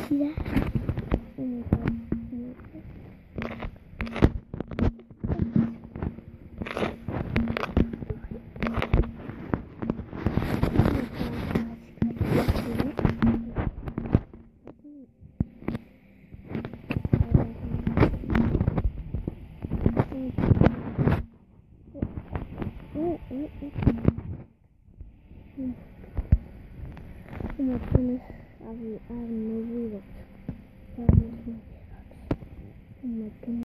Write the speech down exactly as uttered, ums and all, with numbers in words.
Yeah. Oh my god. Oh my goodness, I have, I have no reload. Oh my goodness.